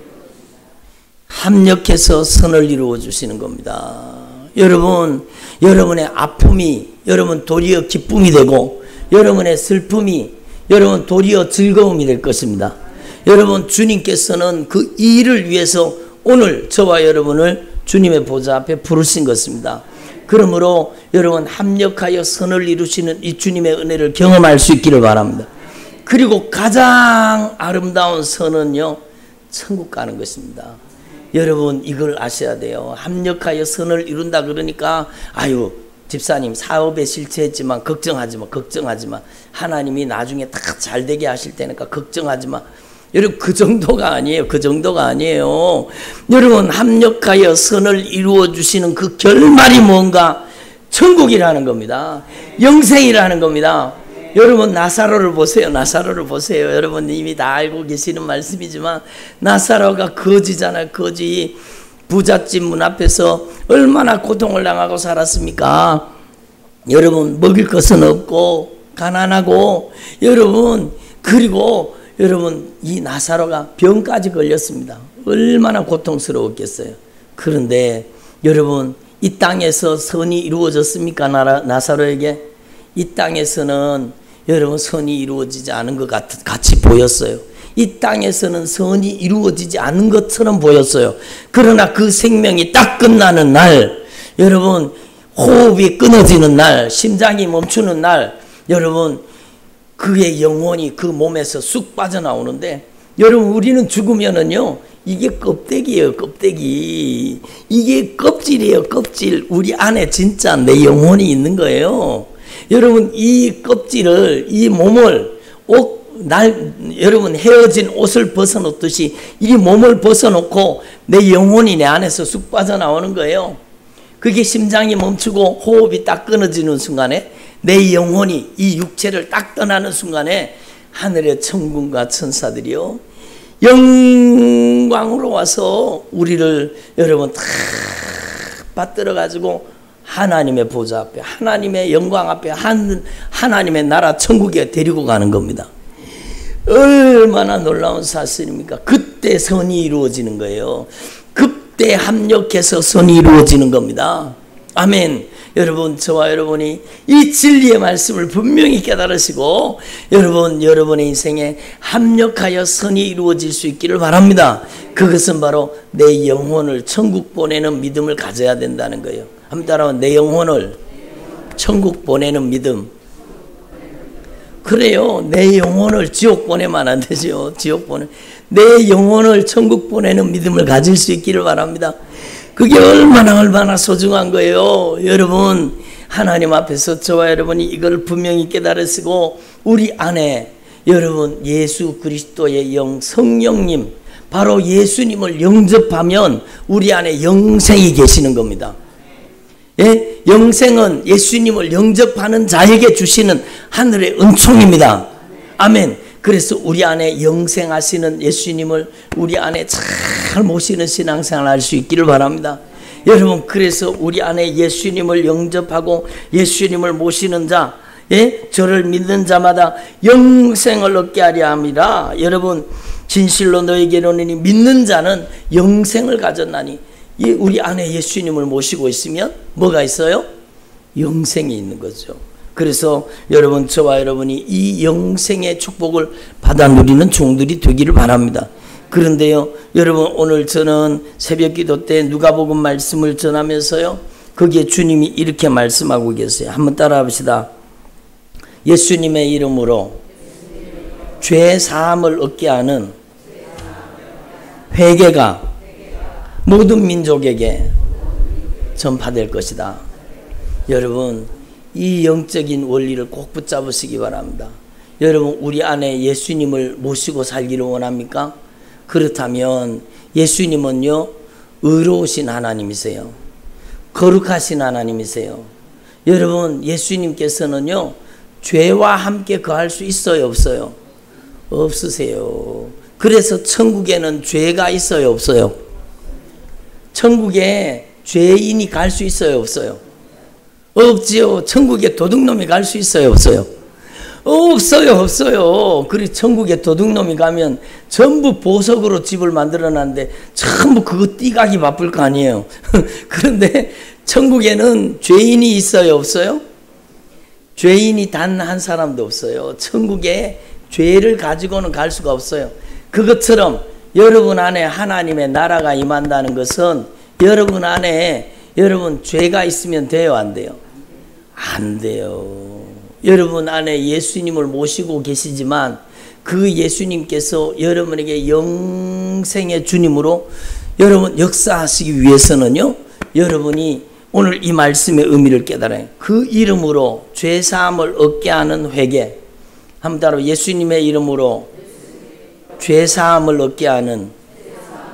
S1: 합력해서 선을 이루어 주시는 겁니다. 여러분, 여러분의 아픔이 여러분 도리어 기쁨이 되고, 여러분의 슬픔이 여러분 도리어 즐거움이 될 것입니다. 여러분, 주님께서는 그 일을 위해서 오늘 저와 여러분을 주님의 보좌 앞에 부르신 것입니다. 그러므로 여러분 합력하여 선을 이루시는 이 주님의 은혜를 경험할 수 있기를 바랍니다. 그리고 가장 아름다운 선은요, 천국 가는 것입니다. 여러분 이걸 아셔야 돼요. 합력하여 선을 이룬다 그러니까 아유 집사님 사업에 실패했지만 걱정하지 마. 하나님이 나중에 다 잘 되게 하실 테니까 걱정하지 마. 여러분 그 정도가 아니에요. 여러분 합력하여 선을 이루어 주시는 그 결말이 뭔가, 천국이라는 겁니다. 영생이라는 겁니다. 여러분 나사로를 보세요. 나사로를 보세요. 여러분 이미 다 알고 계시는 말씀이지만 나사로가 거지잖아요. 거지. 부잣집 문 앞에서 얼마나 고통을 당하고 살았습니까? 여러분 먹을 것은 없고 가난하고 여러분 그리고 여러분 이 나사로가 병까지 걸렸습니다. 얼마나 고통스러웠겠어요. 그런데 여러분 이 땅에서 선이 이루어졌습니까? 나사로에게? 이 땅에서는 여러분 선이 이루어지지 않은 것 같이 보였어요. 이 땅에서는 선이 이루어지지 않은 것처럼 보였어요. 그러나 그 생명이 딱 끝나는 날, 여러분 호흡이 끊어지는 날, 심장이 멈추는 날, 여러분 그의 영혼이 그 몸에서 쑥 빠져나오는데, 여러분 우리는 죽으면은요 이게 껍데기예요. 껍데기. 이게 껍질이에요. 껍질. 우리 안에 진짜 내 영혼이 있는 거예요. 여러분 이 껍질을, 이 몸을 여러분 헤어진 옷을 벗어놓듯이 이 몸을 벗어놓고 내 영혼이 내 안에서 쑥 빠져나오는 거예요. 그게 심장이 멈추고 호흡이 딱 끊어지는 순간에 내 영혼이 이 육체를 딱 떠나는 순간에 하늘의 천군과 천사들이요 영광으로 와서 우리를 여러분 다 받들어 가지고 하나님의 보좌 앞에, 하나님의 영광 앞에, 하나님의 나라 천국에 데리고 가는 겁니다. 얼마나 놀라운 사실입니까? 그때 선이 이루어지는 거예요. 그때 합력해서 선이 이루어지는 겁니다. 아멘. 여러분, 저와 여러분이 이 진리의 말씀을 분명히 깨달으시고 여러분의 인생에 합력하여 선이 이루어질 수 있기를 바랍니다. 그것은 바로 내 영혼을 천국 보내는 믿음을 가져야 된다는 거예요. 한번 따라와. 내 영혼을 천국 보내는 믿음. 그래요. 내 영혼을 지옥 보내면 안 되죠. 내 영혼을 천국 보내는 믿음을 가질 수 있기를 바랍니다. 그게 얼마나 소중한 거예요. 여러분 하나님 앞에서 저와 여러분이 이걸 분명히 깨달으시고 우리 안에 여러분 예수 그리스도의 영 성령님 바로 예수님을 영접하면 우리 안에 영생이 계시는 겁니다. 예? 영생은 예수님을 영접하는 자에게 주시는 하늘의 은총입니다. 아멘. 그래서 우리 안에 영생하시는 예수님을 우리 안에 잘 모시는 신앙생활을 할 수 있기를 바랍니다. 여러분 그래서 우리 안에 예수님을 영접하고 예수님을 모시는 자, 예? 저를 믿는 자마다 영생을 얻게 하려 함이라. 여러분 진실로 너에게 이르노니 믿는 자는 영생을 가졌나니. 우리 안에 예수님을 모시고 있으면 뭐가 있어요? 영생이 있는 거죠. 그래서 여러분 저와 여러분이 이 영생의 축복을 받아 누리는 종들이 되기를 바랍니다. 그런데요 여러분 오늘 저는 새벽기도 때 누가복음 말씀을 전하면서요 거기에 주님이 이렇게 말씀하고 계세요. 한번 따라 합시다. 예수님의 이름으로 죄 사함을 얻게 하는 회개가 모든 민족에게 전파될 것이다. 여러분 이 영적인 원리를 꼭 붙잡으시기 바랍니다. 여러분 우리 안에 예수님을 모시고 살기를 원합니까? 그렇다면 예수님은요 의로우신 하나님이세요. 거룩하신 하나님이세요. 여러분 예수님께서는요 죄와 함께 거할 수 있어요 없어요? 없으세요. 그래서 천국에는 죄가 있어요 없어요? 천국에 죄인이 갈 수 있어요 없어요? 없지요. 천국에 도둑놈이 갈 수 있어요 없어요? 없어요. 그리고 천국에 도둑놈이 가면 전부 보석으로 집을 만들어놨는데 전부 그거 띠가기 바쁠 거 아니에요. 그런데 천국에는 죄인이 있어요 없어요? 죄인이 단 한 사람도 없어요. 천국에 죄를 가지고는 갈 수가 없어요. 그것처럼 여러분 안에 하나님의 나라가 임한다는 것은 여러분 안에 여러분 죄가 있으면 돼요 안 돼요? 안 돼요. 여러분 안에 예수님을 모시고 계시지만 그 예수님께서 여러분에게 영생의 주님으로 여러분 역사하시기 위해서는요 여러분이 오늘 이 말씀의 의미를 깨달아요. 그 이름으로 죄사함을 얻게 하는 회개. 한번 따라 예수님의 이름으로 죄사함을 얻게 하는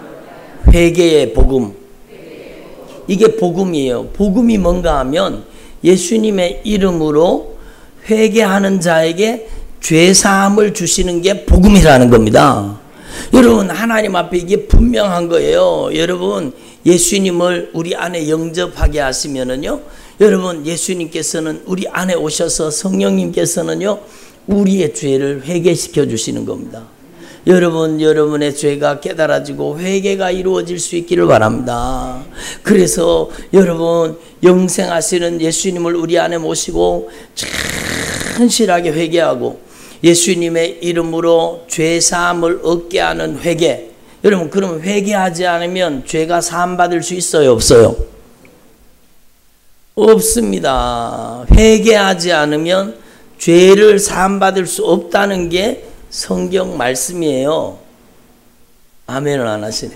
S1: 회개의 복음. 이게 복음이에요. 복음이 뭔가 하면 예수님의 이름으로 회개하는 자에게 죄사함을 주시는 게 복음이라는 겁니다. 여러분, 하나님 앞에 이게 분명한 거예요. 여러분, 예수님을 우리 안에 영접하게 하시면은요, 여러분, 예수님께서는 우리 안에 오셔서 성령님께서는요, 우리의 죄를 회개시켜 주시는 겁니다. 여러분, 여러분의 죄가 깨달아지고 회개가 이루어질 수 있기를 바랍니다. 그래서 여러분, 영생하시는 예수님을 우리 안에 모시고 천실하게 회개하고 예수님의 이름으로 죄사함을 얻게 하는 회개. 여러분, 그럼 회개하지 않으면 죄가 사함받을 수 있어요, 없어요? 없습니다. 회개하지 않으면 죄를 사함받을 수 없다는 게 성경 말씀이에요. 아멘을 안 하시네.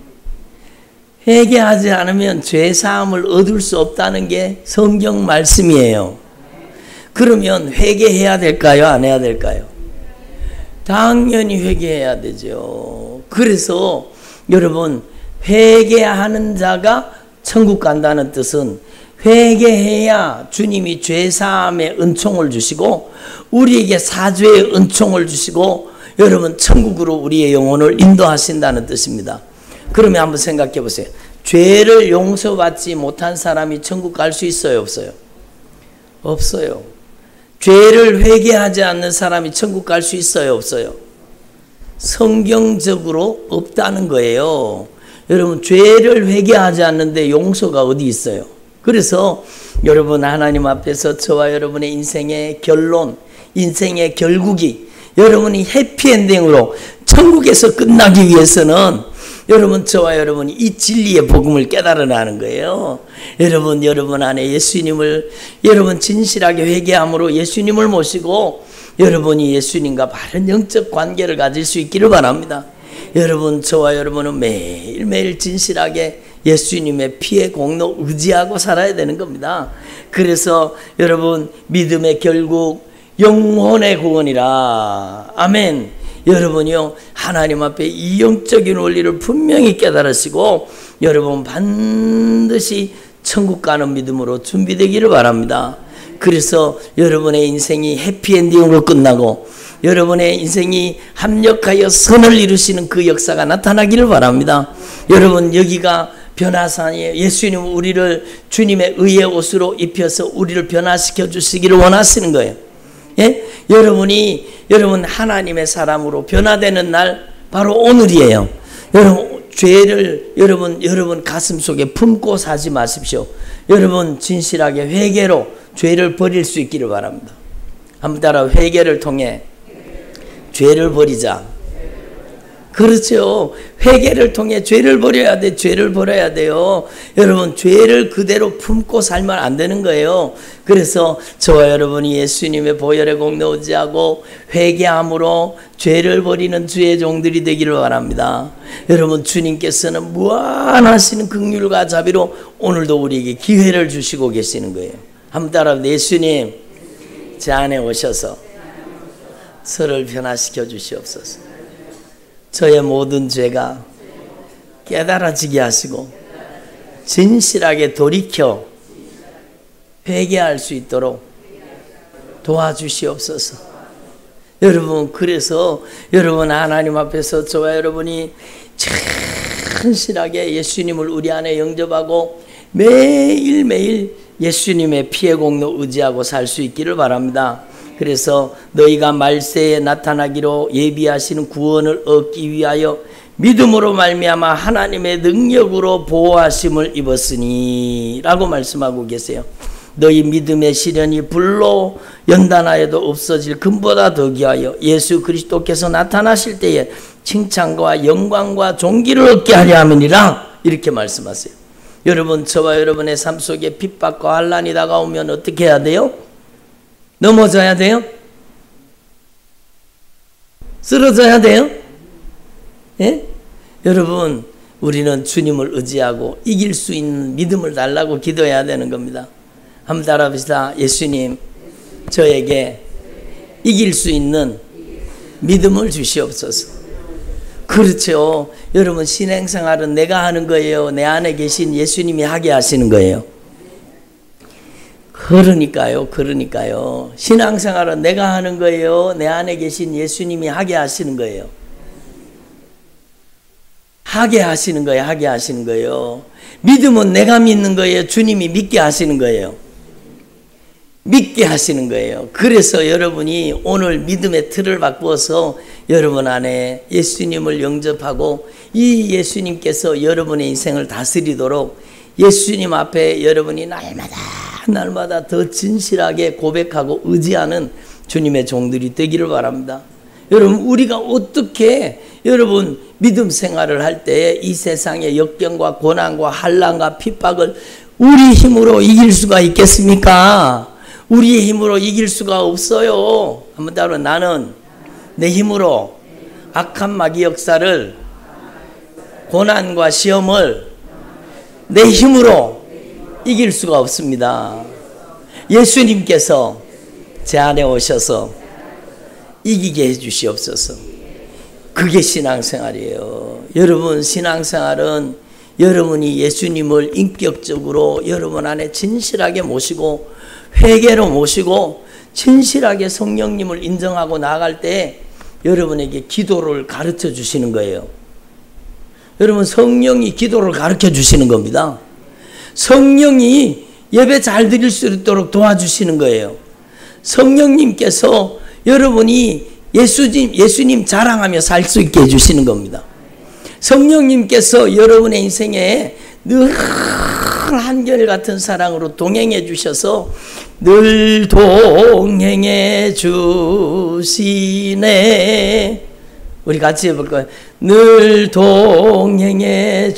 S1: 회개하지 않으면 죄사함을 얻을 수 없다는 게 성경 말씀이에요. 그러면 회개해야 될까요? 안 해야 될까요? 당연히 회개해야 되죠. 그래서 여러분, 회개하는 자가 천국 간다는 뜻은 회개해야 주님이 죄사함의 은총을 주시고 우리에게 사죄의 은총을 주시고 여러분, 천국으로 우리의 영혼을 인도하신다는 뜻입니다. 그러면 한번 생각해 보세요. 죄를 용서받지 못한 사람이 천국 갈 수 있어요, 없어요? 없어요. 죄를 회개하지 않는 사람이 천국 갈 수 있어요, 없어요? 성경적으로 없다는 거예요. 여러분, 죄를 회개하지 않는데 용서가 어디 있어요? 그래서 여러분, 하나님 앞에서 저와 여러분의 인생의 결론, 인생의 결국이 여러분이 해피엔딩으로 천국에서 끝나기 위해서는 여러분, 저와 여러분이 이 진리의 복음을 깨달아나는 거예요. 여러분 안에 예수님을 여러분 진실하게 회개함으로 예수님을 모시고 여러분이 예수님과 바른 영적 관계를 가질 수 있기를 바랍니다. 여러분, 저와 여러분은 매일매일 진실하게 예수님의 피의 공로 의지하고 살아야 되는 겁니다. 그래서 여러분, 믿음의 결국 영혼의 구원이라. 아멘. 여러분이요, 하나님 앞에 이 영적인 원리를 분명히 깨달으시고 여러분 반드시 천국 가는 믿음으로 준비되기를 바랍니다. 그래서 여러분의 인생이 해피엔딩으로 끝나고 여러분의 인생이 합력하여 선을 이루시는 그 역사가 나타나기를 바랍니다. 여러분, 여기가 변화산이에요. 예수님은 우리를 주님의 의의 옷으로 입혀서 우리를 변화시켜 주시기를 원하시는 거예요. 예? 여러분 하나님의 사람으로 변화되는 날 바로 오늘이에요. 여러분, 죄를 여러분 가슴 속에 품고 사지 마십시오. 여러분, 진실하게 회개로 죄를 버릴 수 있기를 바랍니다. 한번 따라, 회개를 통해 죄를 버리자. 그렇죠. 회개를 통해 죄를 버려야 돼. 죄를 버려야 돼요. 여러분, 죄를 그대로 품고 살면 안 되는 거예요. 그래서 저와 여러분이 예수님의 보혈의 공로 의지하고 회개함으로 죄를 버리는 주의 종들이 되기를 바랍니다. 여러분, 주님께서는 무한하신 긍휼과 자비로 오늘도 우리에게 기회를 주시고 계시는 거예요. 한번 따라, 예수님, 제 안에 오셔서 저를 변화시켜 주시옵소서. 저의 모든 죄가 깨달아지게 하시고 진실하게 돌이켜 회개할 수 있도록 도와주시옵소서. 여러분, 그래서 여러분 하나님 앞에서 저와 여러분이 진실하게 예수님을 우리 안에 영접하고 매일매일 예수님의 피의 공로 의지하고 살 수 있기를 바랍니다. 그래서 너희가 말세에 나타나기로 예비하시는 구원을 얻기 위하여 믿음으로 말미암아 하나님의 능력으로 보호하심을 입었으니 라고 말씀하고 계세요. 너희 믿음의 시련이 불로 연단하여도 없어질 금보다 더 귀하여 예수 그리스도께서 나타나실 때에 칭찬과 영광과 존귀를 얻게 하려 함이니라, 이렇게 말씀하세요. 여러분, 저와 여러분의 삶 속에 핍박과 환난이 다가오면 어떻게 해야 돼요? 넘어져야 돼요? 쓰러져야 돼요? 예? 여러분, 우리는 주님을 의지하고 이길 수 있는 믿음을 달라고 기도해야 되는 겁니다. 한번 따라합시다. 예수님, 저에게 이길 수 있는 믿음을 주시옵소서. 그렇죠. 여러분, 신앙생활은 내가 하는 거예요? 내 안에 계신 예수님이 하게 하시는 거예요? 그러니까요. 신앙생활은 내가 하는 거예요? 내 안에 계신 예수님이 하게 하시는 거예요? 하게 하시는 거예요. 믿음은 내가 믿는 거예요? 주님이 믿게 하시는 거예요? 믿게 하시는 거예요. 그래서 여러분이 오늘 믿음의 틀을 바꾸어서 여러분 안에 예수님을 영접하고 이 예수님께서 여러분의 인생을 다스리도록 예수님 앞에 여러분이 날마다 더 진실하게 고백하고 의지하는 주님의 종들이 되기를 바랍니다. 여러분, 우리가 어떻게 여러분 믿음 생활을 할 때 이 세상의 역경과 고난과 환난과 핍박을 우리 힘으로 이길 수가 있겠습니까? 우리의 힘으로 이길 수가 없어요. 한번 따로, 나는 내 힘으로 악한 마귀 역사를, 고난과 시험을 내 힘으로 이길 수가 없습니다. 예수님께서 제 안에 오셔서 이기게 해주시옵소서. 그게 신앙생활이에요. 여러분, 신앙생활은 여러분이 예수님을 인격적으로 여러분 안에 진실하게 모시고 회개로 모시고 진실하게 성령님을 인정하고 나아갈 때 여러분에게 기도를 가르쳐 주시는 거예요. 여러분, 성령이 기도를 가르쳐 주시는 겁니다. 성령이 예배 잘 드릴 수 있도록 도와주시는 거예요. 성령님께서 여러분이 예수님 자랑하며 살 수 있게 해주시는 겁니다. 성령님께서 여러분의 인생에 늘 한결같은 사랑으로 동행해 주셔서 늘 동행해 주시네. 우리 같이 해볼까요? 늘 동행해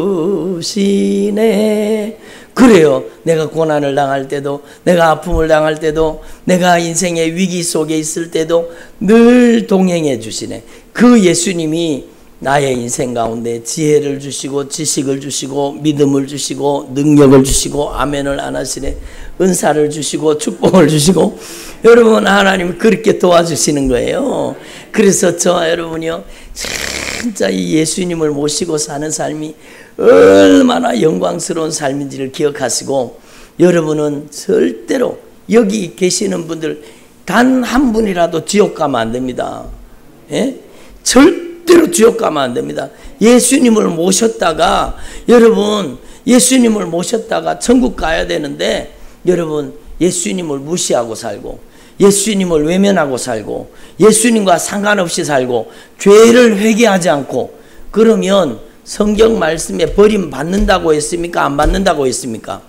S1: 주시네. 그래요. 내가 고난을 당할 때도, 내가 아픔을 당할 때도, 내가 인생의 위기 속에 있을 때도 늘 동행해 주시네. 그 예수님이 나의 인생 가운데 지혜를 주시고 지식을 주시고 믿음을 주시고 능력을 주시고 아멘을 안 하시네. 은사를 주시고 축복을 주시고 여러분, 하나님 그렇게 도와주시는 거예요. 그래서 저와 여러분이요, 진짜 이 예수님을 모시고 사는 삶이 얼마나 영광스러운 삶인지를 기억하시고, 여러분은 절대로 여기 계시는 분들 단 한 분이라도 지옥 가면 안 됩니다. 예? 절대로 지옥 가면 안 됩니다. 예수님을 모셨다가, 여러분 예수님을 모셨다가 천국 가야 되는데, 여러분 예수님을 무시하고 살고 예수님을 외면하고 살고 예수님과 상관없이 살고 죄를 회개하지 않고, 그러면 성경 말씀에 버림받는다고 했습니까? 안 받는다고 했습니까?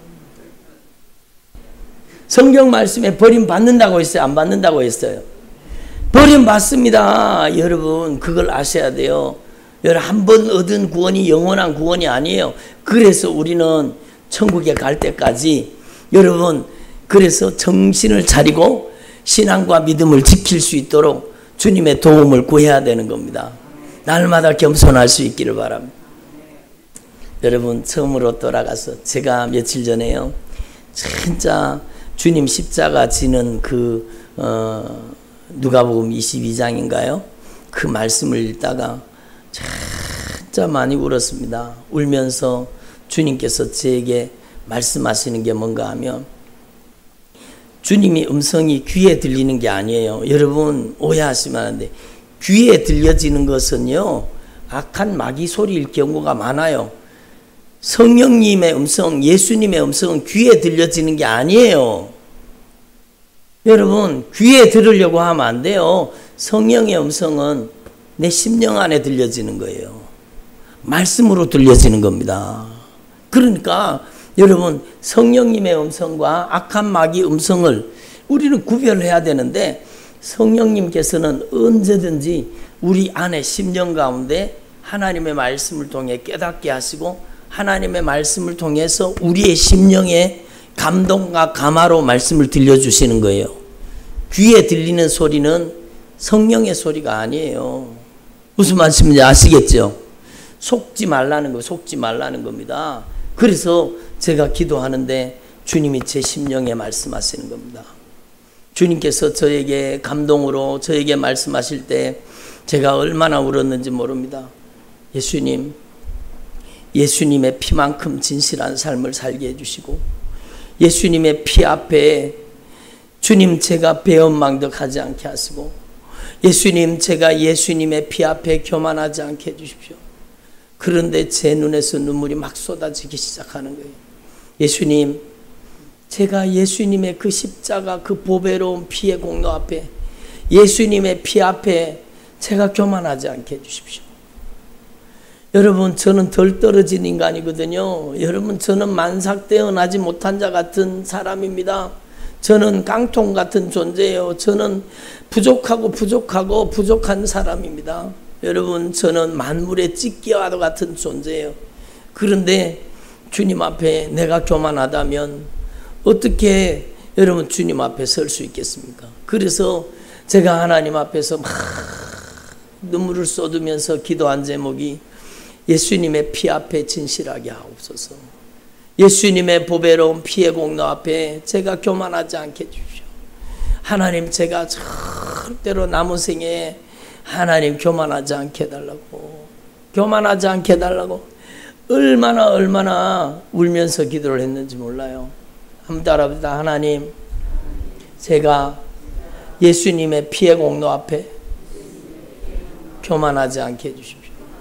S1: 성경 말씀에 버림받는다고 했어요? 안 받는다고 했어요? 버림받습니다. 여러분, 그걸 아셔야 돼요. 여러분, 한 번 얻은 구원이 영원한 구원이 아니에요. 그래서 우리는 천국에 갈 때까지, 여러분, 그래서 정신을 차리고 신앙과 믿음을 지킬 수 있도록 주님의 도움을 구해야 되는 겁니다. 날마다 겸손할 수 있기를 바랍니다. 여러분, 처음으로 돌아가서 제가 며칠 전에요, 진짜 주님 십자가 지는 그 누가복음 22장인가요? 그 말씀을 읽다가 진짜 많이 울었습니다. 울면서 주님께서 저에게 말씀하시는 게 뭔가 하면, 주님이 음성이 귀에 들리는 게 아니에요. 여러분, 오해하시면 안 돼. 귀에 들려지는 것은요, 악한 마귀 소리일 경우가 많아요. 성령님의 음성, 예수님의 음성은 귀에 들려지는 게 아니에요. 여러분, 귀에 들으려고 하면 안 돼요. 성령의 음성은 내 심령 안에 들려지는 거예요. 말씀으로 들려지는 겁니다. 그러니까 여러분, 성령님의 음성과 악한 마귀 음성을 우리는 구별해야 되는데, 성령님께서는 언제든지 우리 안에 심령 가운데 하나님의 말씀을 통해 깨닫게 하시고, 하나님의 말씀을 통해서 우리의 심령에 감동과 감화로 말씀을 들려주시는 거예요. 귀에 들리는 소리는 성령의 소리가 아니에요. 무슨 말씀인지 아시겠죠? 속지 말라는 거, 속지 말라는 겁니다. 그래서 제가 기도하는데 주님이 제 심령에 말씀하시는 겁니다. 주님께서 저에게 감동으로 저에게 말씀하실 때 제가 얼마나 울었는지 모릅니다. 예수님, 예수님의 피만큼 진실한 삶을 살게 해주시고, 예수님의 피 앞에 주님 제가 배은망덕하지 않게 하시고 예수님 제가 예수님의 피 앞에 교만하지 않게 해주십시오. 그런데 제 눈에서 눈물이 막 쏟아지기 시작하는 거예요. 예수님 제가 예수님의 그 십자가 그 보배로운 피의 공로 앞에 예수님의 피 앞에 제가 교만하지 않게 해주십시오. 여러분 저는 덜 떨어진 인간이거든요. 여러분 저는 만삭되어나지 못한 자 같은 사람입니다. 저는 깡통 같은 존재예요. 저는 부족하고 부족한 사람입니다. 여러분 저는 만물의 찢기와도 같은 존재예요. 그런데 주님 앞에 내가 교만하다면 어떻게 여러분 주님 앞에 설 수 있겠습니까? 그래서 제가 하나님 앞에서 막 눈물을 쏟으면서 기도한 제목이 예수님의 피 앞에 진실하게 하옵소서. 예수님의 보배로운 피의 공로 앞에 제가 교만하지 않게 해주십시오. 하나님 제가 절대로 남은 생에 하나님 교만하지 않게 해달라고, 교만하지 않게 해달라고 얼마나 울면서 기도를 했는지 몰라요. 한번 따라합시다. 하나님 제가 예수님의 피의 공로 앞에 교만하지 않게 해주십시오.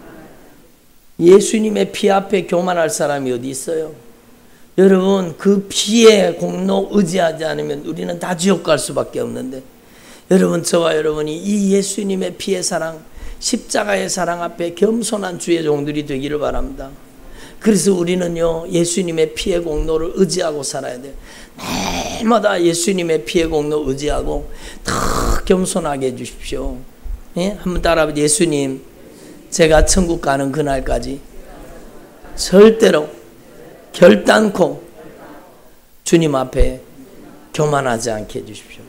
S1: 예수님의 피 앞에 교만할 사람이 어디 있어요? 여러분 그 피의 공로 의지하지 않으면 우리는 다 지옥 갈 수밖에 없는데 여러분 저와 여러분이 이 예수님의 피의 사랑 십자가의 사랑 앞에 겸손한 주의 종들이 되기를 바랍니다. 그래서 우리는요 예수님의 피의 공로를 의지하고 살아야 돼요. 날마다 예수님의 피의 공로 의지하고 더 겸손하게 해주십시오. 예? 한번 따라합니다. 예수님 제가 천국 가는 그날까지 절대로 결단코 주님 앞에 교만하지 않게 해주십시오.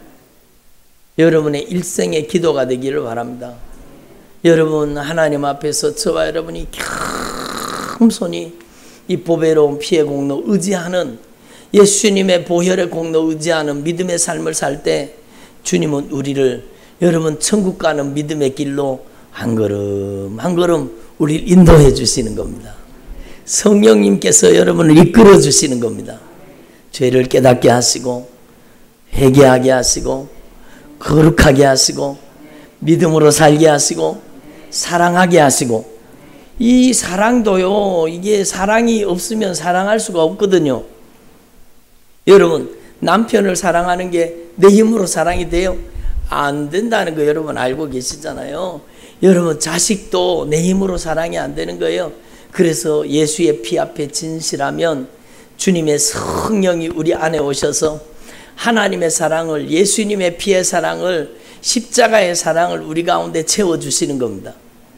S1: 여러분의 일생의 기도가 되기를 바랍니다. 여러분 하나님 앞에서 저와 여러분이 겸손히 이 보배로운 피의 공로 의지하는 예수님의 보혈의 공로 의지하는 믿음의 삶을 살 때 주님은 우리를 여러분 천국 가는 믿음의 길로 한 걸음 한 걸음 우리를 인도해 주시는 겁니다. 성령님께서 여러분을 이끌어 주시는 겁니다. 죄를 깨닫게 하시고 회개하게 하시고 거룩하게 하시고 믿음으로 살게 하시고 사랑하게 하시고 이 사랑도요 이게 사랑이 없으면 사랑할 수가 없거든요. 여러분 남편을 사랑하는 게 내 힘으로 사랑이 돼요? 안 된다는 거 여러분 알고 계시잖아요. 여러분 자식도 내 힘으로 사랑이 안 되는 거예요. 그래서 예수의 피 앞에 진실하면 주님의 성령이 우리 안에 오셔서 하나님의 사랑을 예수님의 피의 사랑을 십자가의 사랑을 우리 가운데 채워주시는 겁니다.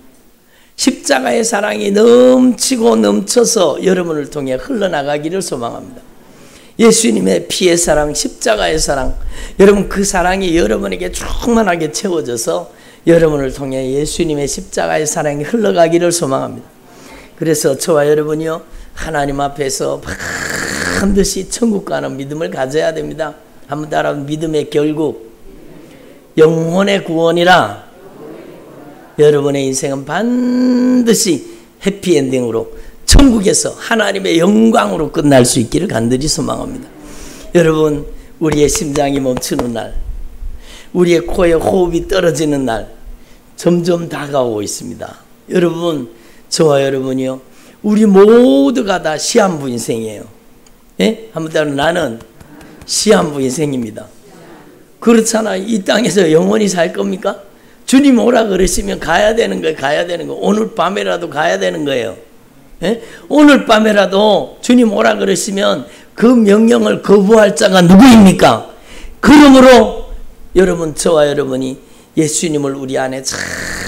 S1: 십자가의 사랑이 넘치고 넘쳐서 여러분을 통해 흘러나가기를 소망합니다. 예수님의 피의 사랑 십자가의 사랑 여러분 그 사랑이 여러분에게 충만하게 채워져서 여러분을 통해 예수님의 십자가의 사랑이 흘러가기를 소망합니다. 그래서 저와 여러분이요 하나님 앞에서 반드시 천국 가는 믿음을 가져야 됩니다. 한번 따라 믿음의 결국 영혼의 구원이라 여러분의 인생은 반드시 해피엔딩으로 천국에서 하나님의 영광으로 끝날 수 있기를 간절히 소망합니다. 여러분 우리의 심장이 멈추는 날 우리의 코에 호흡이 떨어지는 날 점점 다가오고 있습니다. 여러분 저와 여러분이요 우리 모두가 다 시한부 인생이에요. 예? 한번 따라 나는 시한부 인생입니다. 그렇잖아. 이 땅에서 영원히 살 겁니까? 주님 오라 그러시면 가야 되는 거예요. 가야 되는 거. 오늘 밤에라도 가야 되는 거예요. 예? 오늘 밤에라도 주님 오라 그러시면 그 명령을 거부할 자가 누구입니까? 그러므로 여러분 저와 여러분이 예수님을 우리 안에 잘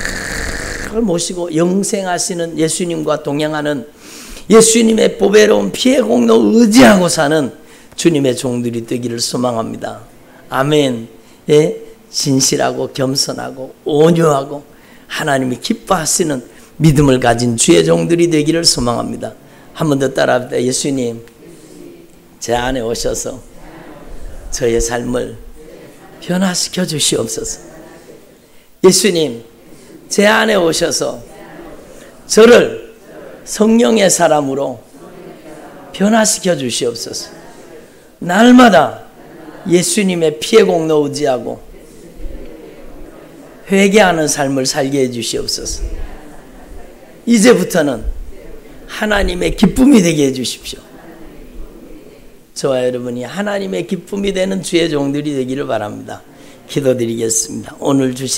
S1: 모시고 영생하시는 예수님과 동행하는 예수님의 보배로운 피의 공로 의지하고 사는 주님의 종들이 되기를 소망합니다. 아멘. 예? 진실하고 겸손하고 온유하고 하나님이 기뻐하시는 믿음을 가진 주의 종들이 되기를 소망합니다. 한 번 더 따라합니다. 예수님 제 안에 오셔서 저의 삶을 변화시켜 주시옵소서. 예수님 제 안에 오셔서 저를 성령의 사람으로 변화시켜 주시옵소서. 날마다 예수님의 피의 공로 의지하고 회개하는 삶을 살게 해주시옵소서. 이제부터는 하나님의 기쁨이 되게 해주십시오. 저와 여러분이 하나님의 기쁨이 되는 주의 종들이 되기를 바랍니다. 기도드리겠습니다. 오늘 주신